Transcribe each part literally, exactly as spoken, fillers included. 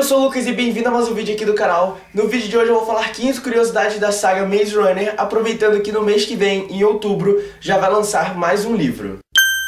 sou o Lucas e bem-vindo a mais um vídeo aqui do canal. No vídeo de hoje eu vou falar quinze curiosidades da saga Maze Runner, aproveitando que no mês que vem, em outubro, já vai lançar mais um livro.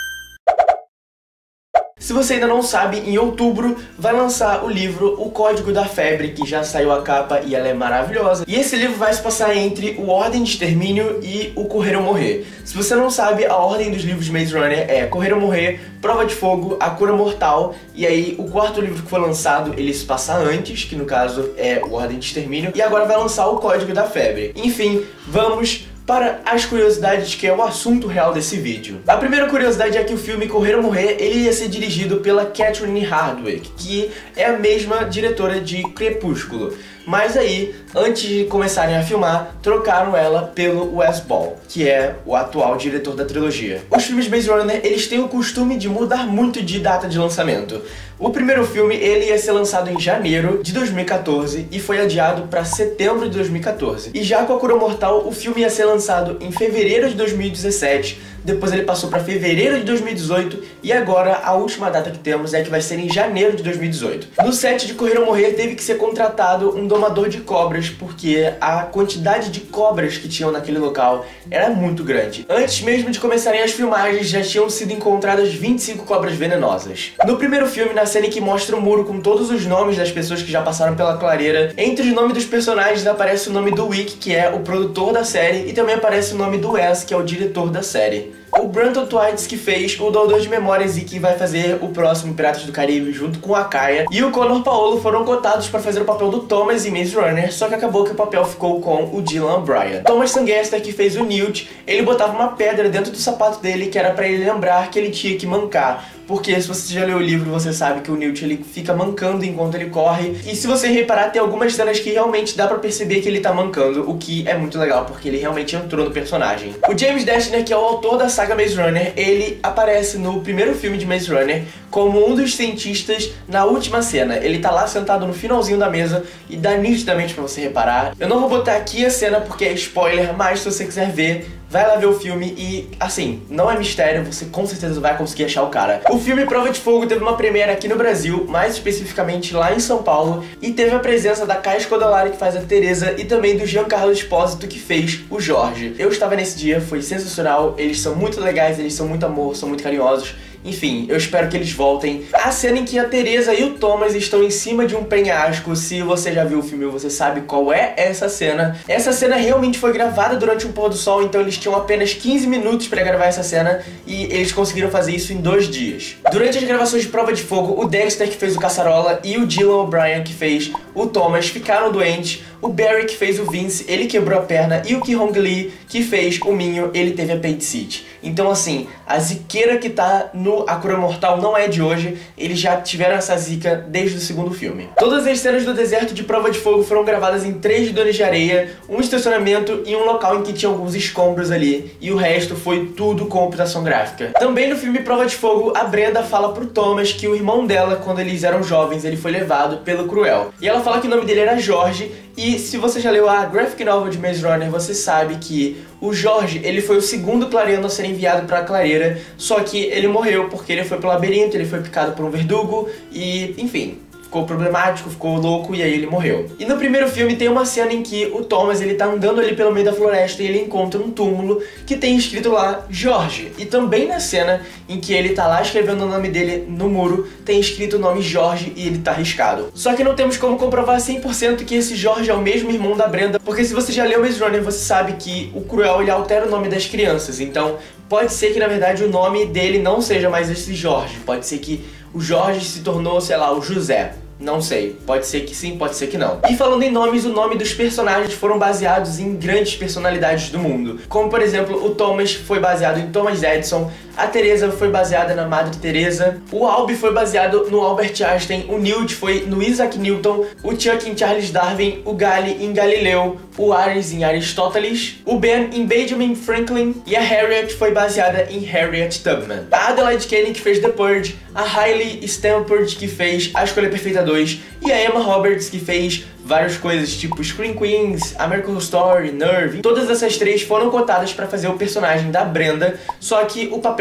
Se você ainda não sabe, em outubro vai lançar o livro O Código da Febre, que já saiu a capa e ela é maravilhosa. E esse livro vai se passar entre o Ordem de Extermínio e o Correr ou Morrer. Se você não sabe, a ordem dos livros de Maze Runner é Correr ou Morrer, Prova de Fogo, A Cura Mortal, e aí o quarto livro que foi lançado, ele se passa antes, que no caso é o Ordem de Extermínio, e agora vai lançar o Código da Febre. Enfim, vamos para as curiosidades, que é o assunto real desse vídeo. A primeira curiosidade é que o filme Correr ou Morrer, ele ia ser dirigido pela Catherine Hardwicke, que é a mesma diretora de Crepúsculo. Mas aí, antes de começarem a filmar, trocaram ela pelo Wes Ball, que é o atual diretor da trilogia. Os filmes de Maze Runner, eles têm o costume de mudar muito de data de lançamento. O primeiro filme, ele ia ser lançado em janeiro de dois mil e quatorze e foi adiado para setembro de dois mil e quatorze. E já com A Cura Mortal, o filme ia ser lançado em fevereiro de dois mil e dezessete, depois ele passou para fevereiro de dois mil e dezoito e agora a última data que temos é que vai ser em janeiro de dois mil e dezoito. No set de Correr ou Morrer teve que ser contratado um domador de cobras porque a quantidade de cobras que tinham naquele local era muito grande. Antes mesmo de começarem as filmagens já tinham sido encontradas vinte e cinco cobras venenosas. No primeiro filme, na cena em que mostra o muro com todos os nomes das pessoas que já passaram pela clareira, entre os nomes dos personagens aparece o nome do Wick, que é o produtor da série, e também aparece o nome do Wes, que é o diretor da série. O Brandon Twites, que fez o Doador de Memórias e que vai fazer o próximo Piratas do Caribe junto com a Kaya, e o Conor Paolo foram cotados para fazer o papel do Thomas em Maze Runner, só que acabou que o papel ficou com o Dylan O'Brien. Thomas Sangster, que fez o Newt, ele botava uma pedra dentro do sapato dele, que era para ele lembrar que ele tinha que mancar. Porque se você já leu o livro, você sabe que o Newt ele fica mancando enquanto ele corre. E se você reparar, tem algumas cenas que realmente dá pra perceber que ele tá mancando, o que é muito legal, porque ele realmente entrou no personagem. O James Dashner, que é o autor da saga Maze Runner, ele aparece no primeiro filme de Maze Runner como um dos cientistas na última cena. Ele tá lá sentado no finalzinho da mesa e dá nitidamente pra você reparar. Eu não vou botar aqui a cena porque é spoiler, mas se você quiser ver, vai lá ver o filme e, assim, não é mistério, você com certeza vai conseguir achar o cara. O filme Prova de Fogo teve uma premiere aqui no Brasil, mais especificamente lá em São Paulo, e teve a presença da Kaya Scodelario, que faz a Teresa, e também do Giancarlo Esposito, que fez o Jorge. Eu estava nesse dia, foi sensacional, eles são muito legais, eles são muito amor, são muito carinhosos. Enfim, eu espero que eles voltem. A cena em que a Teresa e o Thomas estão em cima de um penhasco, se você já viu o filme, você sabe qual é essa cena. Essa cena realmente foi gravada durante um pôr do sol, então eles tinham apenas quinze minutos para gravar essa cena e eles conseguiram fazer isso em dois dias. Durante as gravações de Prova de Fogo, o Dexter, que fez o Caçarola, e o Dylan O'Brien, que fez o Thomas, ficaram doentes. O Barry, que fez o Vince, ele quebrou a perna, e o Ki-Hong Lee, que fez o Minho, ele teve apendicite. Então assim, a ziqueira que tá no A Cura Mortal não é de hoje, eles já tiveram essa zica desde o segundo filme. Todas as cenas do deserto de Prova de Fogo foram gravadas em três dones de areia, um estacionamento e um local em que tinha alguns escombros ali, e o resto foi tudo computação gráfica. Também no filme Prova de Fogo, a Brenda fala pro Thomas que o irmão dela, quando eles eram jovens, ele foi levado pelo Cruel. E ela fala que o nome dele era Jorge. E se você já leu a graphic novel de Maze Runner, você sabe que o Jorge, ele foi o segundo clareando a ser enviado para a clareira, só que ele morreu porque ele foi pro labirinto, ele foi picado por um verdugo e, enfim, ficou problemático, ficou louco e aí ele morreu. E no primeiro filme tem uma cena em que o Thomas, ele tá andando ali pelo meio da floresta e ele encontra um túmulo que tem escrito lá Jorge. E também na cena em que ele tá lá escrevendo o nome dele no muro, tem escrito o nome Jorge e ele tá riscado. Só que não temos como comprovar cem por cento que esse Jorge é o mesmo irmão da Brenda, porque se você já leu Maze Runner, você sabe que o Cruel, ele altera o nome das crianças. Então pode ser que na verdade o nome dele não seja mais esse Jorge, pode ser que o Jorge se tornou, sei lá, o José. Não sei, pode ser que sim, pode ser que não. E falando em nomes, o nome dos personagens foram baseados em grandes personalidades do mundo. Como por exemplo, o Thomas foi baseado em Thomas Edison, a Teresa foi baseada na Madre Teresa, o Albie foi baseado no Albert Einstein, o Newt foi no Isaac Newton, o Chuck em Charles Darwin, o Gali em Galileu, o Ares em Aristóteles, o Ben em Benjamin Franklin e a Harriet foi baseada em Harriet Tubman. A Adelaide Kane, que fez The Purge, a Hailey Stanford, que fez A Escolha Perfeita dois, e a Emma Roberts, que fez várias coisas tipo Scream Queens, American Horror Story, Nerve. Todas essas três foram cotadas para fazer o personagem da Brenda, só que o papel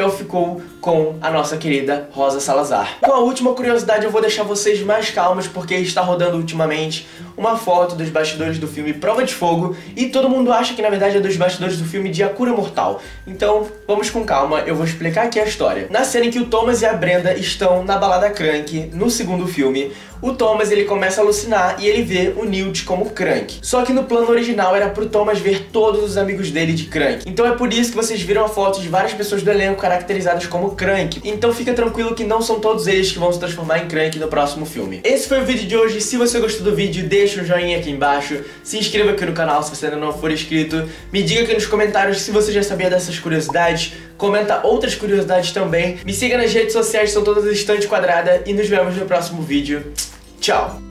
Miguel ficou com a nossa querida Rosa Salazar. Com a última curiosidade eu vou deixar vocês mais calmos, porque está rodando ultimamente uma foto dos bastidores do filme Prova de Fogo e todo mundo acha que na verdade é dos bastidores do filme de A Cura Mortal. Então vamos com calma, eu vou explicar aqui a história. Na cena em que o Thomas e a Brenda estão na balada Crank, no segundo filme, o Thomas ele começa a alucinar e ele vê o Newt como Crank. Só que no plano original era pro Thomas ver todos os amigos dele de Crank. Então é por isso que vocês viram a foto de várias pessoas do elenco caracterizadas como Crank. Então fica tranquilo que não são todos eles que vão se transformar em Crank no próximo filme. Esse foi o vídeo de hoje. Se você gostou do vídeo, deixa um joinha aqui embaixo. Se inscreva aqui no canal se você ainda não for inscrito. Me diga aqui nos comentários se você já sabia dessas curiosidades. Comenta outras curiosidades também. Me siga nas redes sociais, são todas estante quadrada. E nos vemos no próximo vídeo. Tchau!